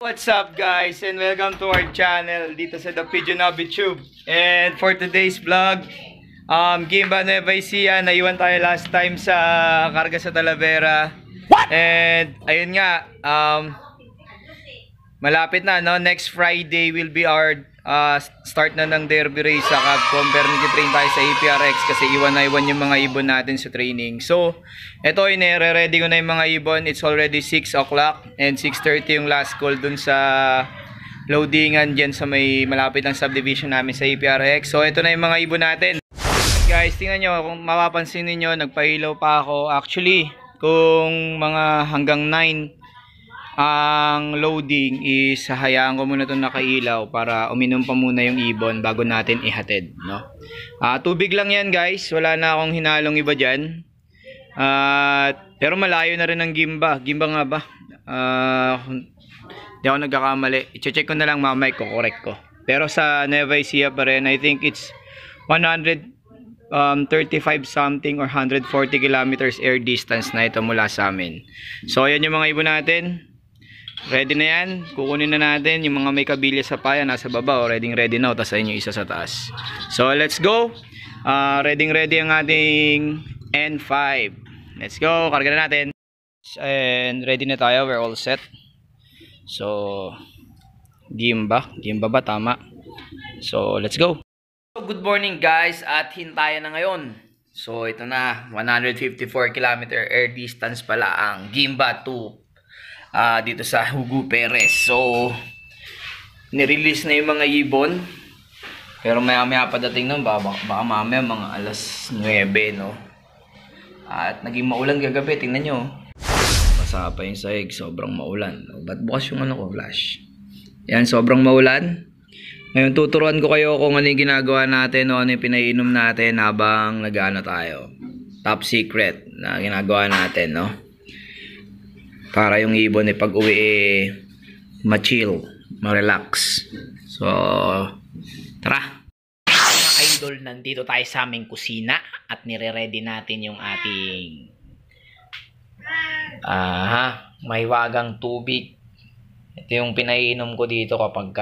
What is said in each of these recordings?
What's up guys and welcome to our channel dito sa The Pigeon Tube. And for today's vlog, Gimba Nueva Ecija, naiwan tayo last time sa karga sa Talavera. And ayun nga, malapit na, no? Next Friday will be our start na ng derby race. Saka compare nag-train tayo sa APRX kasi iwan yung mga ibon natin sa training. So ito, inire-ready ko na yung mga ibon. It's already 6 o'clock and 6:30 yung last call dun sa loadingan dyan sa may malapit ng subdivision namin sa APRX. So ito na yung mga ibon natin. Guys, tingnan nyo, kung mapapansin niyo, nagpahilaw pa ako. Actually, kung mga hanggang 9 ang loading is hayaan ko muna itong nakailaw para uminom pa muna yung ibon bago natin ihatid, no? Tubig lang yan guys, wala na akong hinalong iba dyan. Pero malayo na rin ang Gimba. Gimba nga ba? Hindi ako nagkakamali. I-check ko na lang mamay ko, correct ko. Pero sa Nueva Ecija pa rin, I think it's 135 something or 140 kilometers air distance na ito mula sa amin. So ayan yung mga ibon natin. Ready na yan. Kukunin na natin yung mga may kabilya sa paya nasa baba. Ready na. Tapos ayun yung isa sa taas. So let's go. Ready ang ating N5. Let's go. Karga na natin. And ready na tayo. We're all set. So Gimba ba? Tama. So let's go. Good morning guys. At hintayan na ngayon. So ito na. 154 kilometer air distance pala ang Gimba 2. Dito sa Hugo Perez. So nirelease na yung mga ibon, pero maya padating nun, baka mamaya mga alas 9, no? At naging maulan kagabi, tingnan nyo, basa pa yung sahig, sobrang maulan. Ba't bukas yung ano ko, flash? Yan, sobrang maulan. Ngayon tuturuan ko kayo kung ano yung ginagawa natin, o ano yung pinainom natin habang nag-ano tayo. Top secret na ginagawa natin, no? Para yung ibon pag uwi ma-chill, ma-relax. So tara mga idol, nandito tayo sa aming kusina at nire-ready natin yung ating mahiwagang tubig. Ito yung pinainom ko dito kapag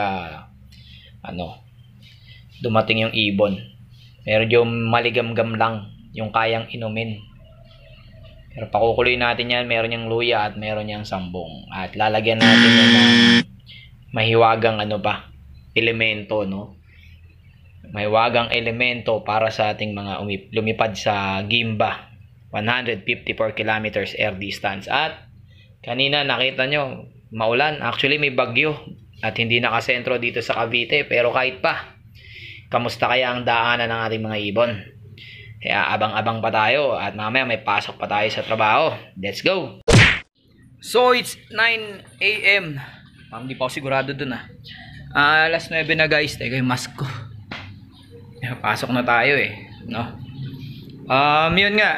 dumating yung ibon. Meron yung maligamgam lang yung kayang inumin. Pero pakukuloy natin yan, meron yung luya at meron yung sambong. At lalagyan natin yan ng mahiwagang elemento, no? Mahiwagang elemento para sa ating mga lumipad sa Gimba. 154 kilometers air distance. At kanina nakita nyo, maulan. Actually may bagyo at hindi nakasentro dito sa Cavite. Pero kahit pa, kamusta kaya ang daanan ng ating mga ibon? Kaya abang-abang pa tayo at mamaya may pasok pa tayo sa trabaho. Let's go! So it's 9 AM. Hindi pa ako sigurado dun alas 9 na guys. Teka yung mask ko. Pasok na tayo no? Yun nga.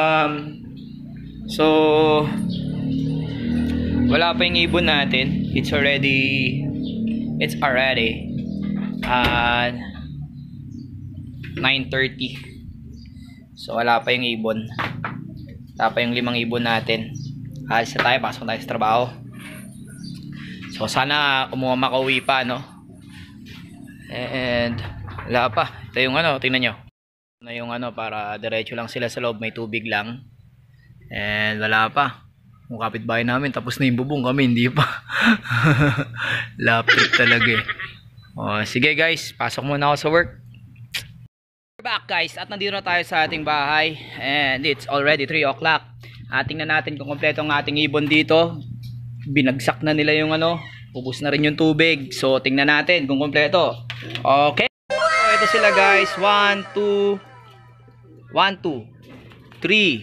So wala pa yung ibon natin. It's already 9:30. So wala pa yung ibon. Wala pa yung 5 ibon natin. Alis na tayo, pasok tayo sa trabaho. So sana makauwi pa, no? And wala pa. Ito yung tingnan nyo. Yung para diretso lang sila sa loob, may tubig lang. And wala pa. Yung kapitbahay namin, tapos na yung bubong, kami hindi pa. Lapit talaga sige guys, pasok muna ako sa work. Back guys, at nandito na tayo sa ating bahay and it's already 3 o'clock. Tingnan natin kung kompleto ang ating ibon dito. Binagsak na nila yung ubos na rin yung tubig. So tingnan natin kung kompleto. Okay, so, ito sila guys. 1, 2 3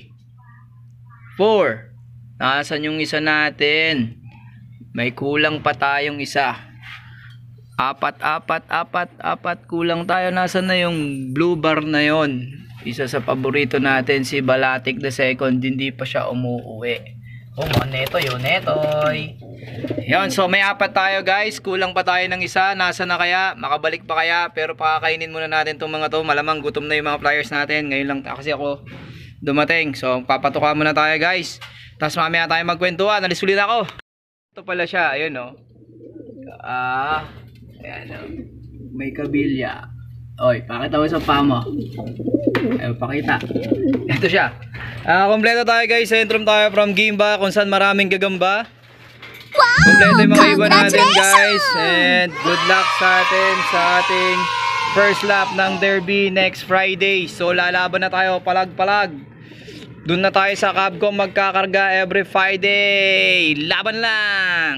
4. Nasaan yung isa natin? May kulang pa tayong isa. Apat, kulang tayo. Nasaan na yung blue bar na yon? Isa sa paborito natin, si Balatik the second, hindi pa siya umuuwi. Neto yun, netoy. Yun, so may 4 tayo guys, kulang pa tayo ng isa. Nasaan na kaya? Makabalik pa kaya? Pero pakakainin muna natin itong mga to. Malamang gutom na yung mga flyers natin. Ngayon lang kasi ako dumating. So papatuka muna tayo guys. Tapos mamaya tayo magkwentuhan. Alis ulit ako. Ito pala siya, ayun Ayan, may kabilya. Oy, pakita mo sa paa mo. Ayaw, pakita. Ito siya. Kompleto tayo guys. Sentrum tayo from Gimba, kung saan maraming gagamba. Wow! Kompleto yung mga ibon natin guys. And good luck sa atin sa ating first lap ng Derby next Friday. So lalaban na tayo, palag-palag. Doon na tayo sa Capcom magkakarga every Friday. Laban lang!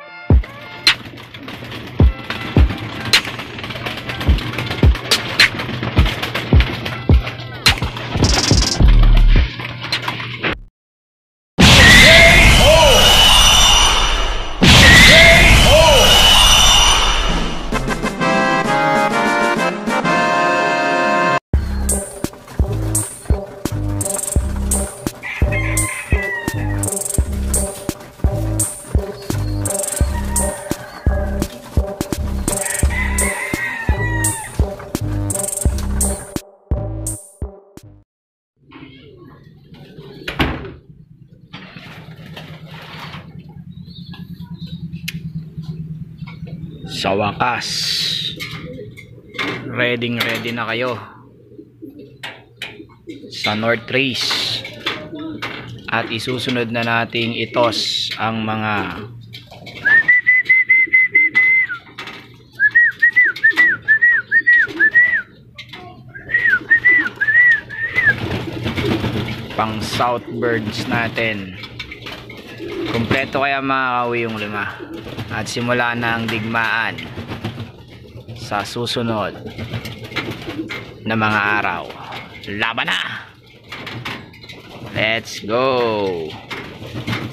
Sa wakas, ready na kayo sa North Race at isusunod na nating itos ang mga pang Southbirds natin. Kompleto kaya makakauwi yung 5 at simula na ang digmaan sa susunod na mga araw. Laban na! Let's go!